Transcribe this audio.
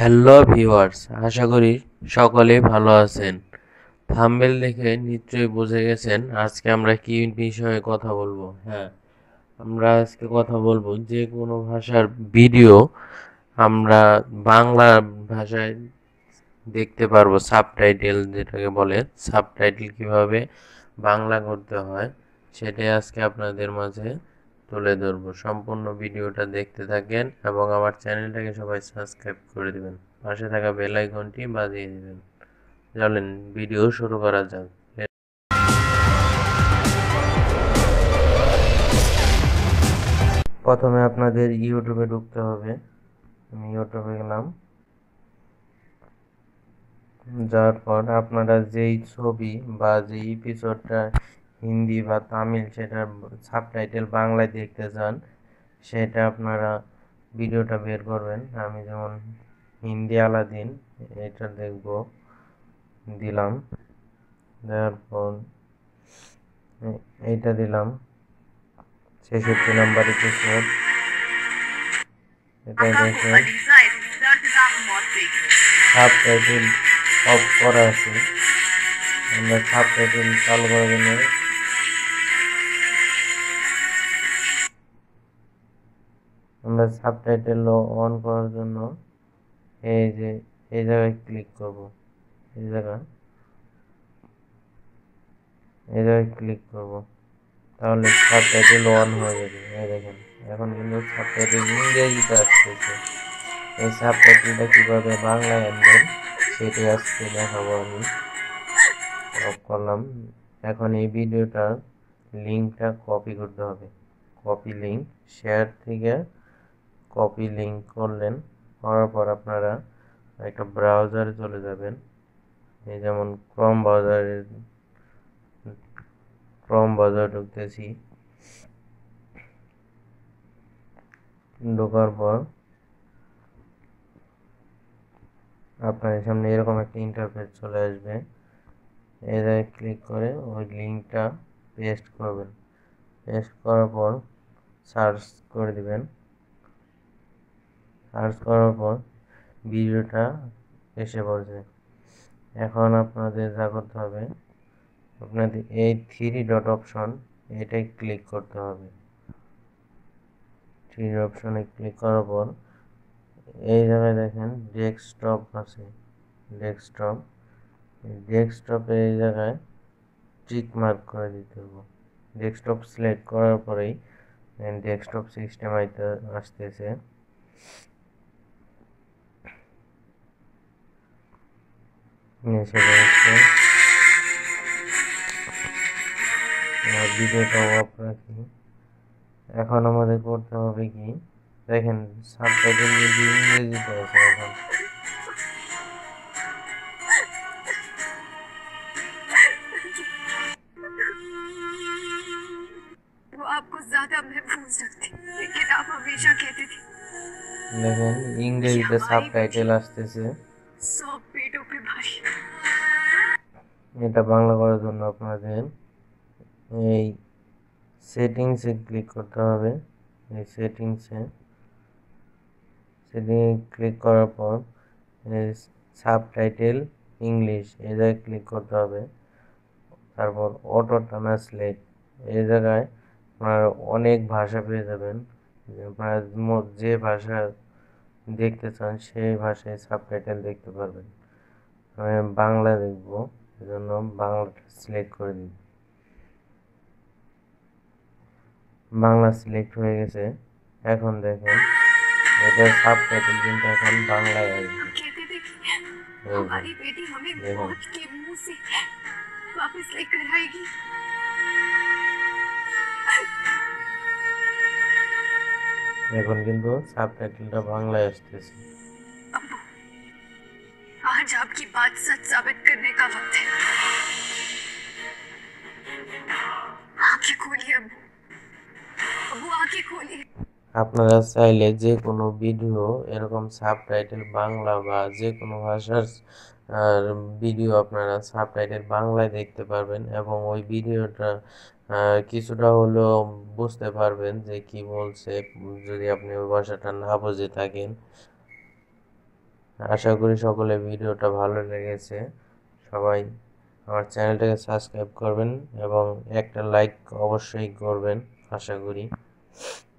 Hello viewers, আশা করি সকলেই ভালো আছেন। থাম্বনেল দেখে নিশ্চয়ই বুঝে গেছেন আজকে আমরা কি বিষয়ে কথা বলবো। হ্যাঁ, আমরা আজকে কথা বলবো যে কোনো ভাষার ভিডিও আমরা বাংলা ভাষায় দেখতে পারবো। সাবটাইটেল যেটাকে বলে, সাবটাইটেল কিভাবে বাংলা করতে হয় সেটাই আজকে আপনাদের মাঝে তুলে ধরবো। সম্পূর্ণ ভিডিওটা দেখতে থাকেন এবং আমার চ্যানেলটাকে সবাই সাবস্ক্রাইব করে দিবেন, পাশে থাকা বেল আইকনটি বাজিয়ে দিবেন। চলেন ভিডিও শুরু করা যাক। প্রথমে আপনাদের ইউটিউবে ঢুকতে হবে। আমি ইউটিউবে গেলাম, যাওয়ার পর আপনারা যেই ছবি বা যে এপিসোডটা হিন্দি বা তামিল সেটার সাবটাইটেল বাংলায় দেখতে চান সেটা আপনারা ভিডিওটা বের করবেন। আমি যেমন হিন্দি আলাদিন এটা দেখব, দিলাম। দেওয়ার পর এইটা দিলাম 66 নম্বর এপিসোড। এটা দেখে সাবটাইটেল অফ করা আছে, আমরা সাবটাইটেল চালু করার জন্য অন করার জন্য এই জায়গায় ক্লিক করব। এই জায়গায় ক্লিক করব, তাহলে সাবটাইটেল অন হয়ে যাবে। এই দেখেন এখন কিন্তু সাবটাইটেল ইংরেজিতে আসতেছে। এই সাবটাইটেলটা কিভাবে বাংলায় আনবেন সেটাই আজকে দেখাবো আমি। অফ করলাম। এখন এই ভিডিওটার লিঙ্কটা কপি করতে হবে। কপি লিঙ্ক, শেয়ার থেকে কপি লিঙ্ক করলেন, করার পর আপনারা একটা ব্রাউজারে চলে যাবেন। এই যেমন ক্রোম ব্রাউজার ঢুকতেছি। ঢোকার পর আপনাদের সামনে এরকম একটা ইন্টারফেস চলে আসবে। এই জায়গায় ক্লিক করে ওই লিঙ্কটা পেস্ট করবেন। পেস্ট করার পর সার্চ করে দিবেন। সার্চ করার পর ভিডিওটা এসে পড়ছে। এখন আপনাদের যা করতে হবে, আপনাদের এই 3 ডট অপশন এটাই ক্লিক করতে হবে। 3 অপশনে ক্লিক করার পর এই জায়গায় দেখেন ডেস্কটপ আছে। ডেস্কটপে এই জায়গায় টিক মার্ক করে দিতে হবে। ডেস্কটপ সিলেক্ট করার পরেই ডেস্কটপ সিস্টেম আসতেছে। ভিডিওটা অফ রাখি। এখন আমাদের করতে হবে কি, দেখেন সাবটাইটেল যদি ইংরেজিতে আছে। এখন वो आपको ज्यादा महफूज रखती, लेकिन आप हमेशा कहते थे। দেখেন ইংরেজিতে সাবটাইটেল আসতেছে। সব পেটও पे भारी। এটা বাংলা করার জন্য আপনাদের এই সেটিংসে ক্লিক করতে হবে। এই সেটিংসে ক্লিক করার পর সাবটাইটেল ইংলিশ এই জায়গায় ক্লিক করতে হবে। তারপর অটো ট্রান্সলেট এই জায়গায় আপনারা অনেক ভাষা পেয়ে যাবেন। আপনারা যে ভাষা দেখতে চান সেই ভাষায় সাবটাইটেল দেখতে পারবেন। আমি বাংলা দেখব, এজন্য বাংলাটা সিলেক্ট করে দিই। বাংলা সিলেক্ট হয়ে গেছে। এখন দেখেন এটার সাবটাইটেল কিন্তু এখন বাংলায় আসবে। এখন কিন্তু সাবটাইটেলটা বাংলায় আসতেছে। आज आपकी बात सच साबित करने का वक्त है। आंखें खोलिए अब आंखें खोलिए। আপনারা চাইলে যে কোনো ভিডিও এরকম সাবটাইটেল বাংলা বা যে কোনো ভাষার ভিডিও আপনারা সাবটাইটেল বাংলায় দেখতে পারবেন এবং ওই ভিডিওটা কিছুটা হলেও বুঝতে পারবেন যে কি বলছে, যদি আপনি ওই ভাষাটা না বুঝে থাকেন। আশা করি সকলে ভিডিওটা ভালো লেগেছে। সবাই আমার চ্যানেলটাকে সাবস্ক্রাইব করবেন এবং একটা লাইক অবশ্যই করবেন আশা করি।